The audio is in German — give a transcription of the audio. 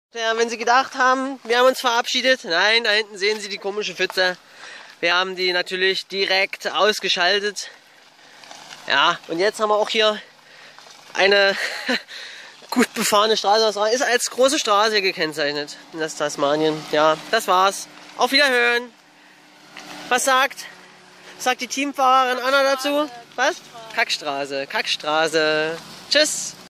Ja, wenn Sie gedacht haben, wir haben uns verabschiedet. Nein, da hinten sehen Sie die komische Pfütze. Wir haben die natürlich direkt ausgeschaltet. Ja, und jetzt haben wir auch hier eine gut befahrene Straße. Das ist als große Straße gekennzeichnet in das Tasmanien. Ja, das war's. Auf Wiederhören. Was sagt die Teamfahrerin Anna dazu? Was? Kackstraße, Kackstraße. Tschüss.